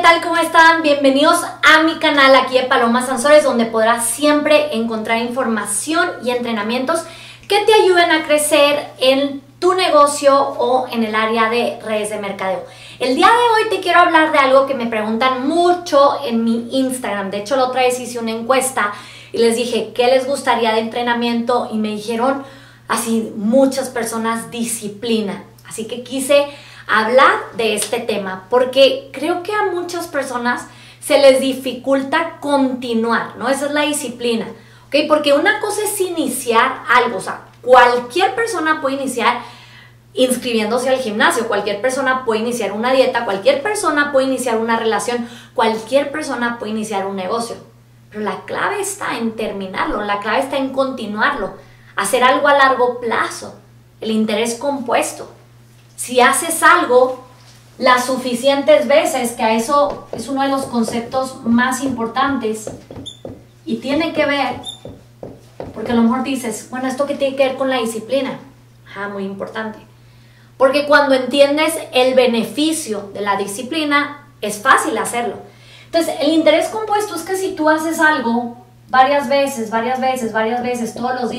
tal? ¿Cómo están? Bienvenidos a mi canal aquí de Paloma Sansores, donde podrás siempre encontrar información y entrenamientos que te ayuden a crecer en tu negocio o en el área de redes de mercadeo. El día de hoy te quiero hablar de algo que me preguntan mucho en mi Instagram. De hecho, la otra vez hice una encuesta y les dije qué les gustaría de entrenamiento y me dijeron así muchas personas disciplina. Así que quise hablar de este tema porque creo que a muchas personas se les dificulta continuar, ¿no? Esa es la disciplina, ¿ok? Porque una cosa es iniciar algo, o sea, cualquier persona puede iniciar inscribiéndose al gimnasio, cualquier persona puede iniciar una dieta, cualquier persona puede iniciar una relación, cualquier persona puede iniciar un negocio, pero la clave está en terminarlo, la clave está en continuarlo, hacer algo a largo plazo, el interés compuesto. Si haces algo las suficientes veces, que a eso es uno de los conceptos más importantes y tiene que ver, porque a lo mejor dices, bueno, ¿esto qué tiene que ver con la disciplina? Muy importante. Porque cuando entiendes el beneficio de la disciplina, es fácil hacerlo. Entonces, el interés compuesto es que si tú haces algo varias veces, todos los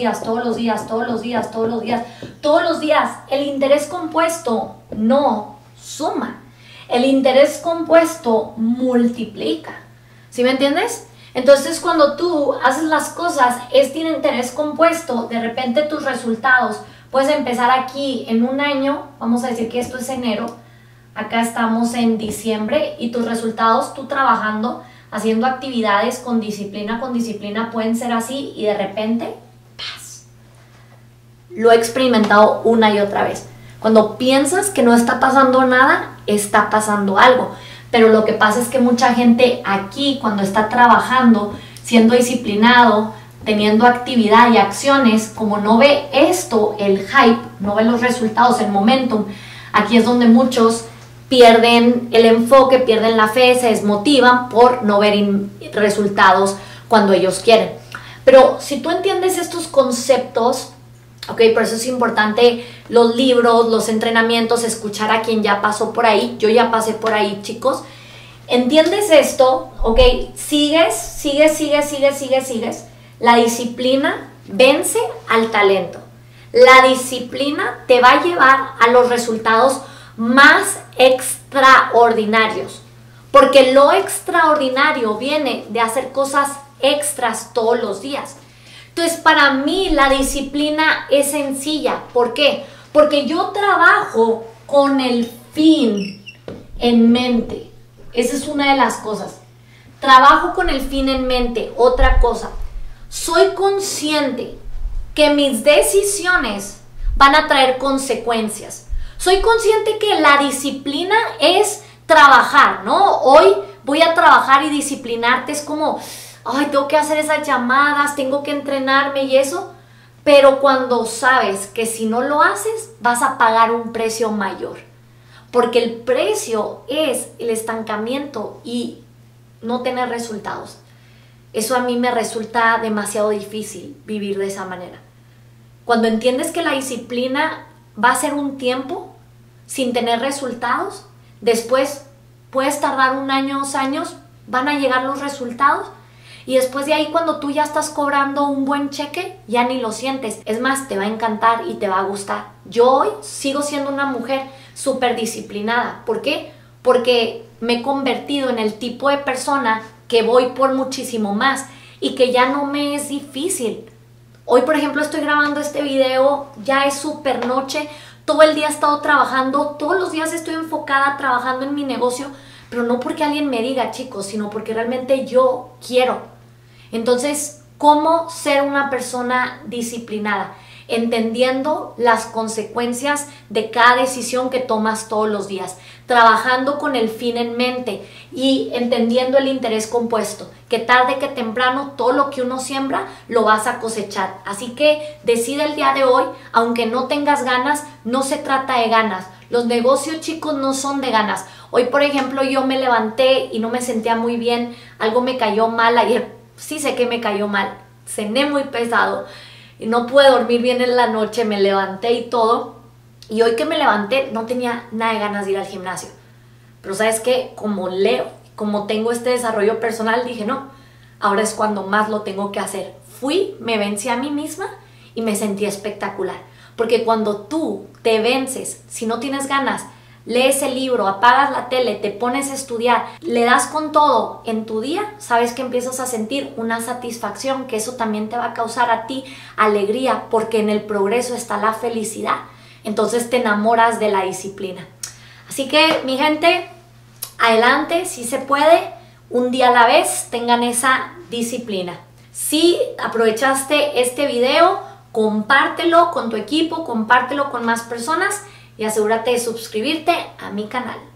días, el interés compuesto no suma. El interés compuesto multiplica. ¿Sí me entiendes? Entonces, cuando tú haces las cosas, tiene interés compuesto, de repente tus resultados, puedes empezar aquí en un año, vamos a decir que esto es enero, acá estamos en diciembre, y tus resultados, tú trabajando, haciendo actividades con disciplina, pueden ser así, y de repente, ¡paz! Lo he experimentado una y otra vez. Cuando piensas que no está pasando nada, está pasando algo. Pero lo que pasa es que mucha gente aquí, cuando está trabajando, siendo disciplinado, teniendo actividad y acciones, como no ve esto, el hype, no ve los resultados, el momentum, aquí es donde muchos pierden el enfoque, pierden la fe, se desmotivan por no ver resultados cuando ellos quieren. Pero si tú entiendes estos conceptos, ok, por eso es importante los libros, los entrenamientos, escuchar a quien ya pasó por ahí. Yo ya pasé por ahí, chicos. ¿Entiendes esto? Ok, sigues. La disciplina vence al talento. La disciplina te va a llevar a los resultados más extraordinarios, porque lo extraordinario viene de hacer cosas extras todos los días. Entonces, para mí la disciplina es sencilla. ¿Por qué? Porque yo trabajo con el fin en mente. Esa es una de las cosas. Trabajo con el fin en mente. Otra cosa, soy consciente que mis decisiones van a traer consecuencias. Soy consciente que la disciplina es trabajar, ¿no? Hoy voy a trabajar y disciplinarte es como, ay, tengo que hacer esas llamadas, tengo que entrenarme y eso. Pero cuando sabes que si no lo haces, vas a pagar un precio mayor. Porque el precio es el estancamiento y no tener resultados. Eso a mí me resulta demasiado difícil vivir de esa manera. Cuando entiendes que la disciplina va a ser un tiempo sin tener resultados, después puedes tardar un año, 2 años, van a llegar los resultados y después de ahí cuando tú ya estás cobrando un buen cheque, ya ni lo sientes. Es más, te va a encantar y te va a gustar. Yo hoy sigo siendo una mujer súper disciplinada. ¿Por qué? Porque me he convertido en el tipo de persona que voy por muchísimo más y que ya no me es difícil. Hoy, por ejemplo, estoy grabando este video, ya es súper noche, todo el día he estado trabajando, todos los días estoy enfocada trabajando en mi negocio, pero no porque alguien me diga, chicos, sino porque realmente yo quiero. Entonces, ¿cómo ser una persona disciplinada? Entendiendo las consecuencias de cada decisión que tomas todos los días, trabajando con el fin en mente y entendiendo el interés compuesto, que tarde que temprano todo lo que uno siembra lo vas a cosechar. Así que decide el día de hoy, aunque no tengas ganas, no se trata de ganas. Los negocios, chicos, no son de ganas. Hoy, por ejemplo, yo me levanté y no me sentía muy bien, algo me cayó mal ayer, sí sé que me cayó mal, cené muy pesado y no pude dormir bien en la noche, me levanté y todo, y hoy que me levanté no tenía nada de ganas de ir al gimnasio, pero ¿sabes qué? Como leo como tengo este desarrollo personal, dije no, ahora es cuando más lo tengo que hacer. Fui, me vencí a mí misma y me sentí espectacular. Porque cuando tú te vences, si no tienes ganas, lees el libro, apagas la tele, te pones a estudiar, le das con todo en tu día, sabes que empiezas a sentir una satisfacción, que eso también te va a causar a ti alegría, porque en el progreso está la felicidad. Entonces te enamoras de la disciplina. Así que, mi gente, adelante, si se puede, un día a la vez, tengan esa disciplina. Si aprovechaste este video, compártelo con tu equipo, compártelo con más personas y asegúrate de suscribirte a mi canal.